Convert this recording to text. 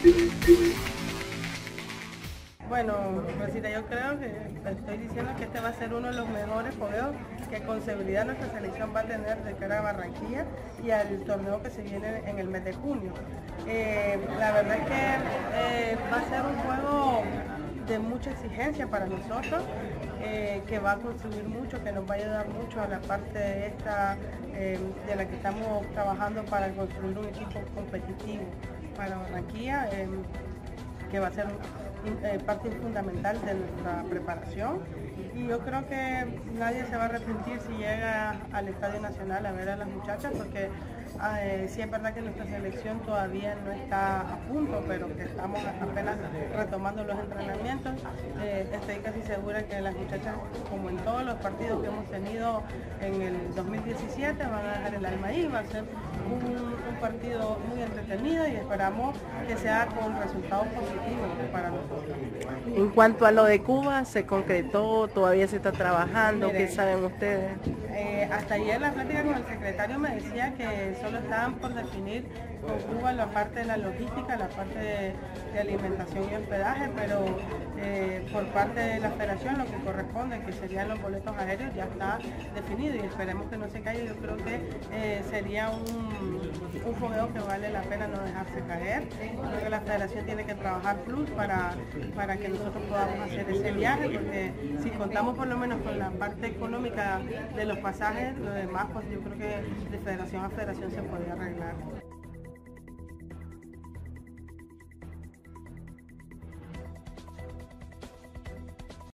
Bueno, Rosita, yo creo que estoy diciendo que este va a ser uno de los mejores fogueos que con seguridad nuestra selección va a tener de cara a Barranquilla y al torneo que se viene en el mes de junio. La verdad es que va a ser un juego de mucha exigencia para nosotros, que va a construir mucho, que nos va a ayudar mucho a la parte esta de la que estamos trabajando para construir un equipo competitivo para Barranquilla, que va a ser parte fundamental de nuestra preparación, y yo creo que nadie se va a arrepentir si llega al Estadio Nacional a ver a las muchachas, porque sí es verdad que nuestra selección todavía no está a punto, pero que estamos apenas retomando los entrenamientos. Estoy casi segura que las muchachas, como en todos los partidos que hemos tenido en el 2017, van a dejar el alma ahí. Va a ser un partido muy entretenido y esperamos que sea con resultados positivos para nosotros. En cuanto a lo de Cuba, ¿se concretó? ¿Todavía se está trabajando? Mire, ¿qué saben ustedes? Hasta ayer la plática con el secretario me decía que solo estaban por definir con Cuba la parte de la logística, la parte de alimentación y hospedaje, pero por parte de la federación lo que corresponde, que serían los boletos aéreos, ya está definido, y esperemos que no se caiga. Yo creo que sería un fogueo que vale la pena no dejarse caer. Creo que la federación tiene que trabajar plus para que nosotros podamos hacer ese viaje, porque si contamos por lo menos con la parte económica de los pasajes, lo demás pues yo creo que de federación a federación se podría arreglar.